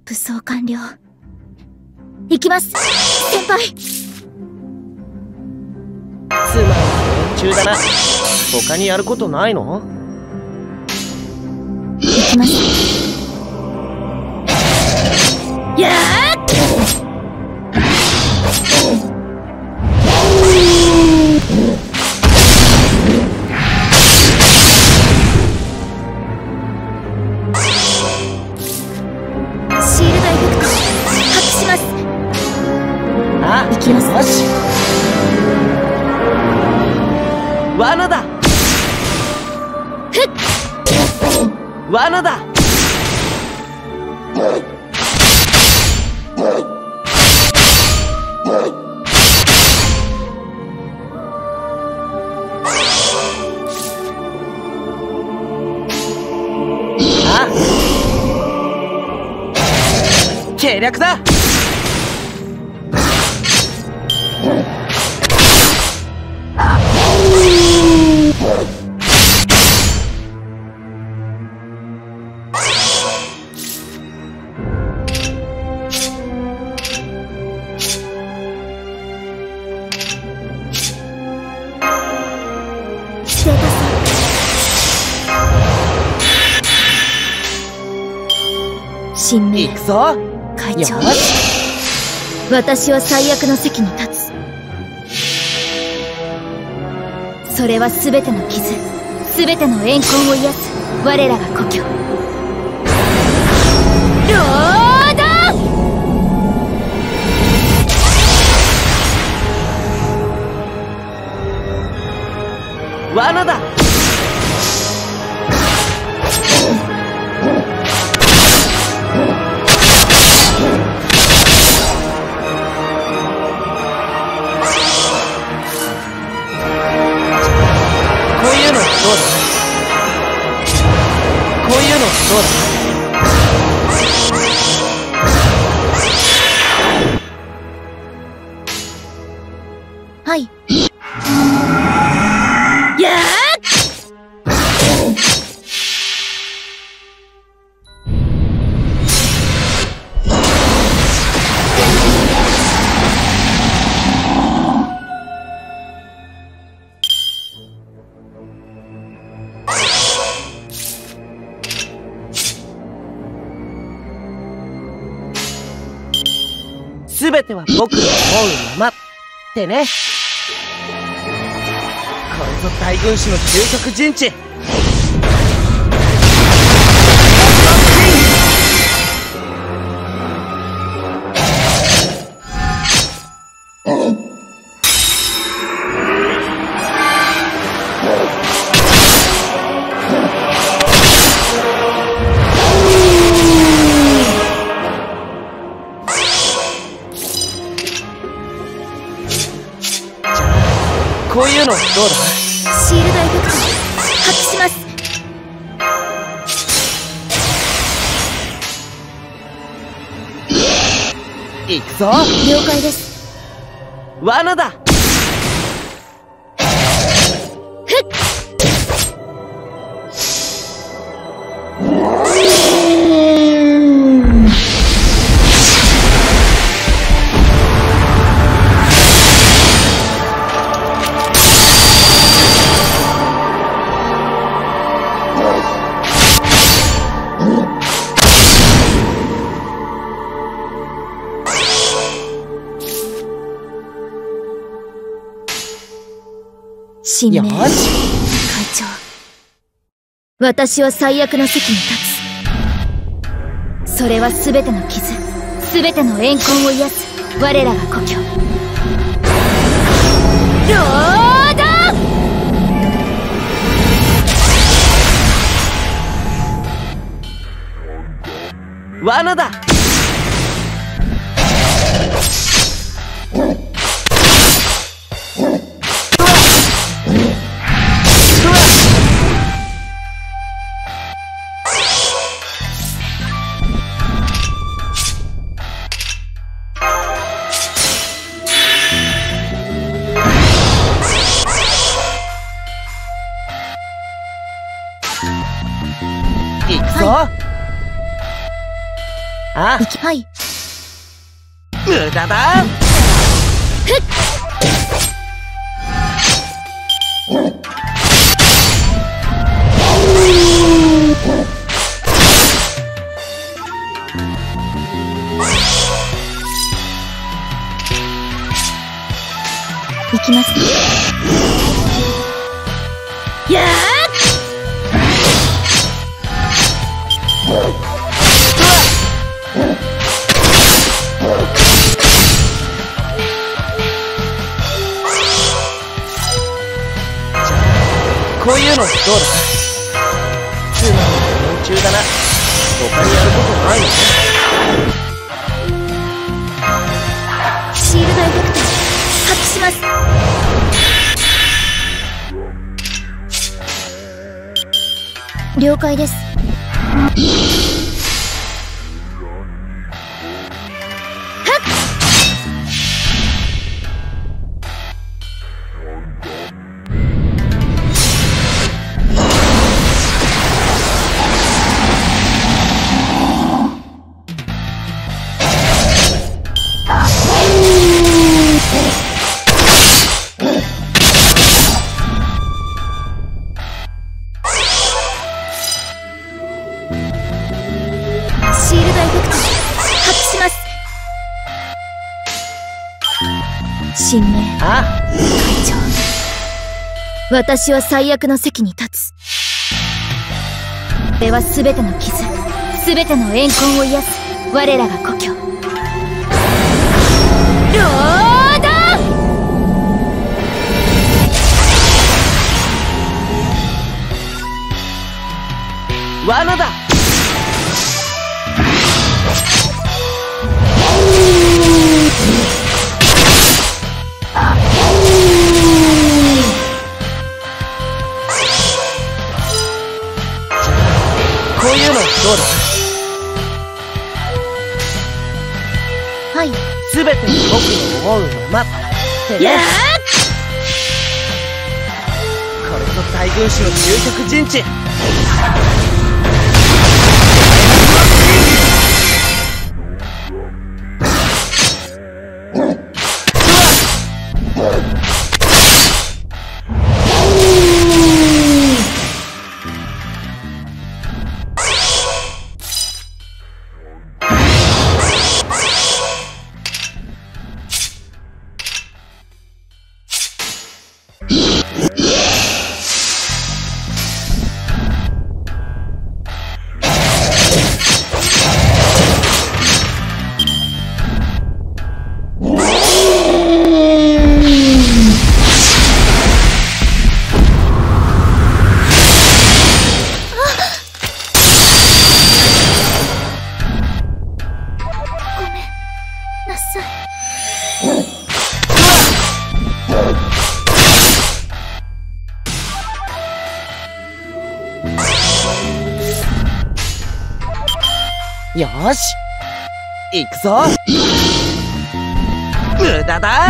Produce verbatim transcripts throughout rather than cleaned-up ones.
武装完了。行きます、先輩。 つまんない連中だな。他にやることないの？ 行きます。やーシールドエフェクト発揮します。 あ、 行きます。 よし。罠だ。 ふっ罠だ。あ、計略だ。 ステータス神明行くぞ。 会長、 よし。 私は最悪の席に立つ。それは全ての傷、全ての怨恨を癒す我らが故郷ロード。 罠だ。こういうのどうだ？こういうのどうだ？ はい。やーすべては僕の思うままってね。これぞ大軍師の究極陣地。こういうのどうだ？ シールドエフェクト発揮します。 行くぞ。 了解です。 罠だ。 神明会よし。 長、私は最悪の席に立つ。それは全ての傷、全ての怨恨を癒す我らが故郷ロード。 罠だ。行くぞ。 ああ、 いきはい。 無駄だ。 いきますね。やーこういうのどうだ？つまり連中だな。他にやることないの？ シールドエフェクト発揮します。了解です。シールドエフェクト発揮します。神明ああ、 会長、私は最悪の席に立つ。これは全ての傷、全ての怨恨を癒す我らが故郷ロード。 罠だ。こういうのどうだ？ はい。 すべて僕の思うままってね。これぞ大軍師の究極陣地。よーし、行くぞ。無駄だ。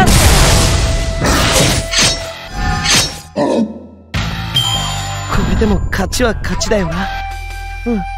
これでも勝ちは勝ちだよな。うん。